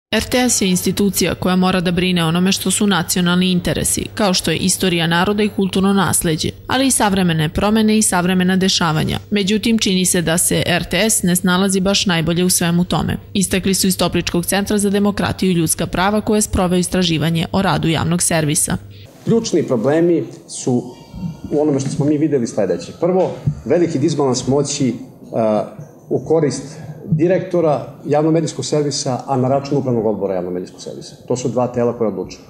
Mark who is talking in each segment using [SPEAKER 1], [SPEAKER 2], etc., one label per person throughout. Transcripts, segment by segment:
[SPEAKER 1] RTS je institucija koja mora da brine onome što su nacionalni interesi, kao što je istorija naroda i kulturno nasleđe, ali i savremene promene i savremena dešavanja. Međutim, čini se da se RTS ne snalazi baš najbolje u svemu tome. Istakli su iz Topličkog centra za demokratiju i ljudska prava koje je sproveo istraživanje o radu javnog servisa.
[SPEAKER 2] Ključni problemi su u onome što smo mi videli sledeće. Prvo, veliki disbalans moći u korist direktora javno-medijskog servisa, a na račun upravnog odbora javno-medijskog servisa. To su dva tela koje odlučuju.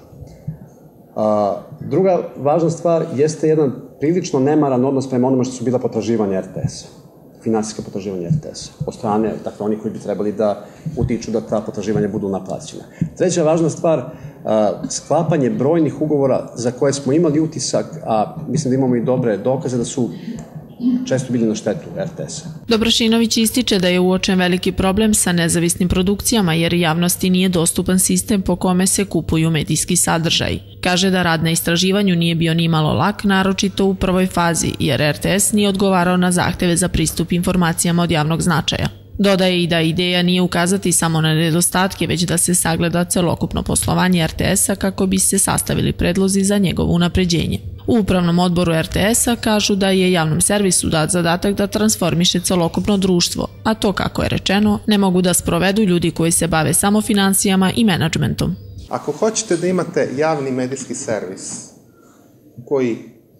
[SPEAKER 2] Druga važna stvar jeste jedan prilično nemaran odnos prema onome što su bila potraživanja RTS-a, finansijska potraživanja RTS-a, od strane, dakle, oni koji bi trebali da utiču da ta potraživanja budu naplaćena. Treća važna stvar, sklapanje brojnih ugovora za koje smo imali utisak, a mislim da imamo i dobre dokaze da su često bili na štetu RTS-a.
[SPEAKER 1] Dobrošinović ističe da je uočen veliki problem sa nezavisnim produkcijama jer javnosti nije dostupan sistem po kome se kupuju medijski sadržaj. Kaže da rad na istraživanju nije bio ni malo lak, naročito u prvoj fazi, jer RTS nije odgovarao na zahteve za pristup informacijama od javnog značaja. Dodaje i da ideja nije ukazati samo na nedostatke, već da se sagleda celokupno poslovanje RTS-a kako bi se sastavili predlozi za njegovo unapređenje. U upravnom odboru RTS-a kažu da je javnom servisu dat zadatak da transformiše celokupno društvo, a to, kako je rečeno, ne mogu da sprovedu ljudi koji se bave samo finansijama i menadžmentom.
[SPEAKER 3] Ako hoćete da imate javni medijski servis koji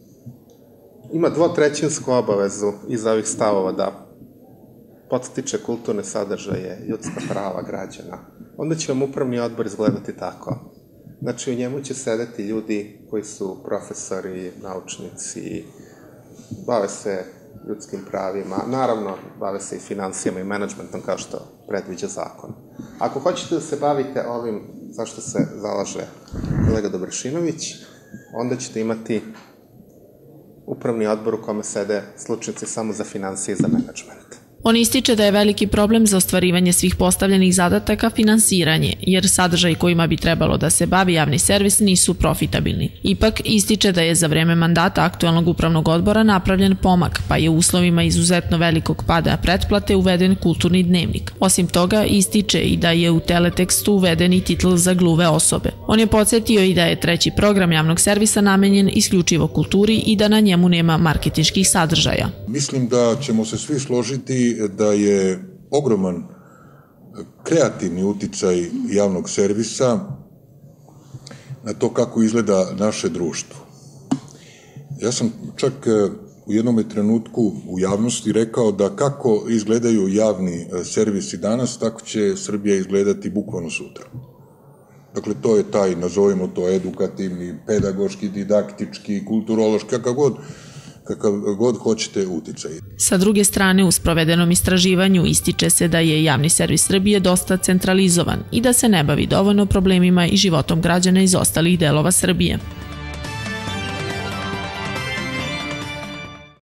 [SPEAKER 3] ima dvotrećinsku obavezu iz ovih stavova da podstiče kulturne sadržaje, ljudska prava građana, onda će vam upravni odbor izgledati tako. Znači, u njemu će sedeti ljudi koji su profesori, naučnici, bave se ljudskim pravima, naravno, bave se i finansijama i menadžmentom kao što predviđa zakon. Ako hoćete da se bavite ovim zašto se zalaže kolega Dobrošinović, onda ćete imati upravni odbor u kome sede stručnjaci samo za finansije i za menadžment.
[SPEAKER 1] On ističe da je veliki problem za ostvarivanje svih postavljenih zadataka finansiranje, jer sadržaj kojima bi trebalo da se bavi javni servis nisu profitabilni. Ipak ističe da je za vreme mandata aktuelnog upravnog odbora napravljen pomak, pa je u uslovima izuzetno velikog pada pretplate uveden kulturni dnevnik. Osim toga, ističe i da je u teletekstu uveden i titl za gluve osobe. On je podsjetio i da je treći program javnog servisa namenjen isključivo kulturi i da na njemu nema marketinških sadržaja.
[SPEAKER 4] Mislim da ćemo se svi složiti da je ogroman kreativni uticaj javnog servisa na to kako izgleda naše društvo. Ja sam čak u jednom trenutku u javnosti rekao da kako izgledaju javni servisi danas, tako će Srbija izgledati bukvalno sutra. Dakle, to je taj, nazovimo to, edukativni, pedagoški, didaktički, kulturološki, kakav god hoćete uticaj.
[SPEAKER 1] Sa druge strane, u sprovedenom istraživanju ističe se da je javni servis Srbije dosta centralizovan i da se ne bavi dovoljno problemima i životom građana iz ostalih delova Srbije.